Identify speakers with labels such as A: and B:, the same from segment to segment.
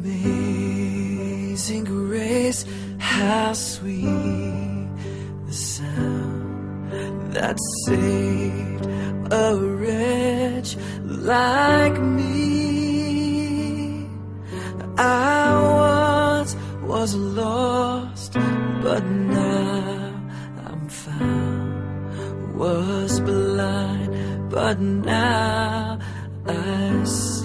A: Amazing grace, how sweet the sound that saved a wretch like me. I once was lost, but now I'm found. Was blind, but now I see.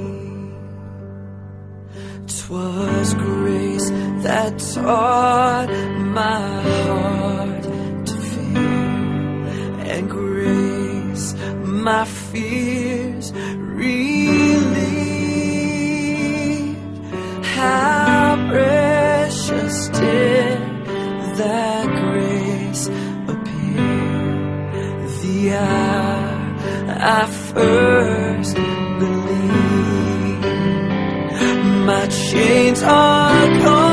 A: 'Twas grace that taught my heart to fear, and grace my fears relieved. How precious did that grace appear the hour I first believed. My chains are gone.